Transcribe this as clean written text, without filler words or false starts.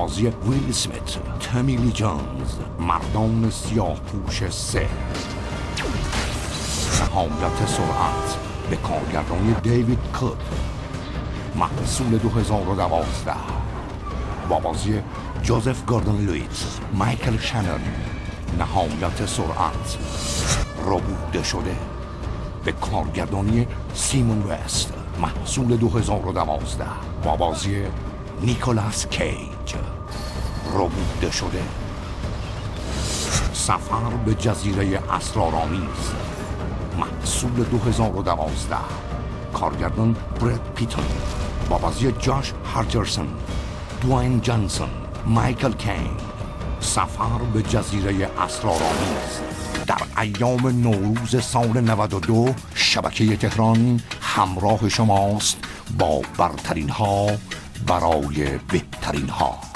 بازی ویل اسمیت، تمی لی جونز، مردان سیاه پوش 3. نهایت سرعت به کارگردانی دیوید کوب، محصول 2012 با بازی جوزف گوردن لویس، مایکل شنن. نهایت سرعت ربوده شده به کارگردانی سیمون وست، محصول 2012 با بازی نیکولاس کیج. ربوده شده سفر به جزیره اسرارآمیز، محصول 2012 کارگردان برد پیتون با بازی جاش هارجرسون، دوین جانسون، مایکل کین. سفر به جزیره اسرارآمیز در ایام نوروز سال 92. شبکه تهران همراه شماست با برترین ها برای بهترین ها.